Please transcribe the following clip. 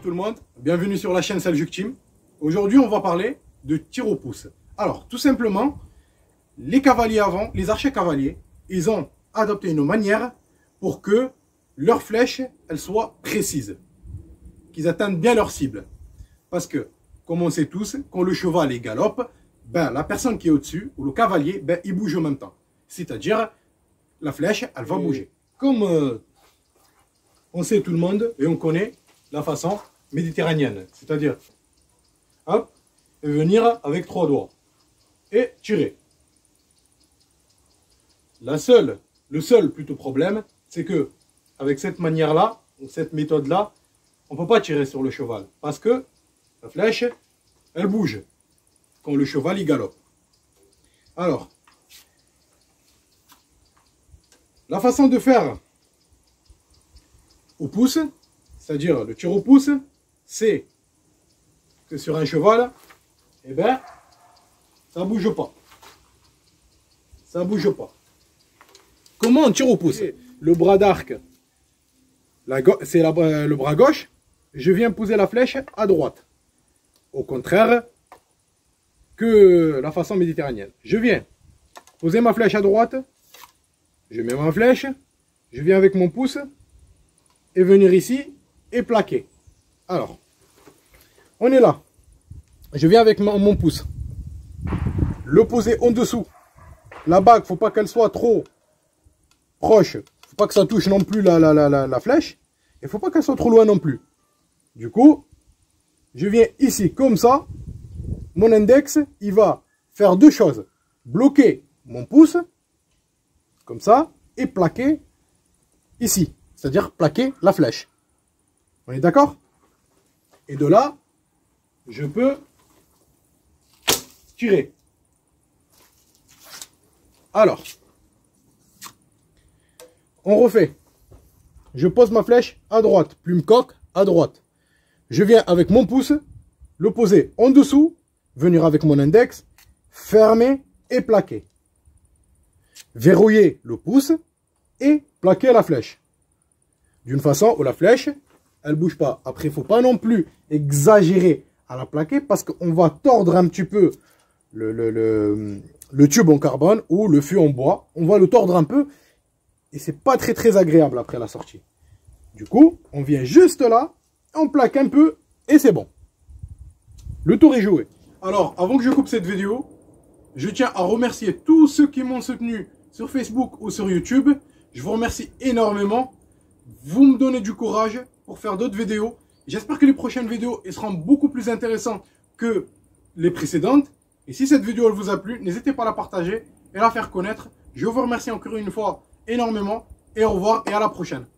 tout le monde, bienvenue sur la chaîne Seljuk Team. Aujourd'hui on va parler de tir au pouce. Alors tout simplement, les cavaliers avant, les archers cavaliers, ils ont adopté une manière pour que leurs flèches elles soient précises, qu'ils atteignent bien leur cible. Parce que, comme on sait tous, quand le cheval il galope, ben, la personne qui est au-dessus, ou le cavalier, ben, il bouge en même temps. C'est-à-dire, la flèche, elle va bouger. Comme on sait tout le monde, et on connaît la façon méditerranéenne. C'est-à-dire, hop, et venir avec 3 doigts. Et tirer. Le seul plutôt problème, c'est que, avec cette manière-là, ou cette méthode-là, on ne peut pas tirer sur le cheval. Parce que la flèche, elle bouge quand le cheval il galope. Alors, la façon de faire au pouce, c'est-à-dire le tir au pouce, c'est que sur un cheval, eh ben, ça bouge pas. Ça bouge pas. Comment on tire au pouce? Le bras d'arc, c'est le bras gauche. Je viens poser la flèche à droite. Au contraire que la façon méditerranéenne. Je viens poser ma flèche à droite. Je mets ma flèche. Je viens avec mon pouce. Et venir ici et plaquer. Alors, on est là. Je viens avec mon pouce. Le poser en dessous. La bague, faut pas qu'elle soit trop proche. Faut pas que ça touche non plus la flèche. Et faut pas qu'elle soit trop loin non plus. Du coup, je viens ici comme ça. Mon index, il va faire 2 choses. Bloquer mon pouce, comme ça, et plaquer ici. C'est-à-dire plaquer la flèche. On est d'accord? Et de là, je peux tirer. Alors, on refait. Je pose ma flèche à droite, plume coque à droite. Je viens avec mon pouce, le poser en dessous, venir avec mon index, fermer et plaquer. Verrouiller le pouce et plaquer la flèche. D'une façon où la flèche, elle bouge pas. Après, il ne faut pas non plus exagérer à la plaquer parce qu'on va tordre un petit peu le tube en carbone ou le fût en bois. On va le tordre un peu et c'est pas très agréable après la sortie. Du coup, on vient juste là, on plaque un peu et c'est bon. Le tour est joué. Alors, avant que je coupe cette vidéo, je tiens à remercier tous ceux qui m'ont soutenu sur Facebook ou sur YouTube. Je vous remercie énormément. Vous me donnez du courage pour faire d'autres vidéos. J'espère que les prochaines vidéos seront beaucoup plus intéressantes que les précédentes. Et si cette vidéo elle vous a plu, n'hésitez pas à la partager et à la faire connaître. Je vous remercie encore une fois énormément. Et au revoir et à la prochaine.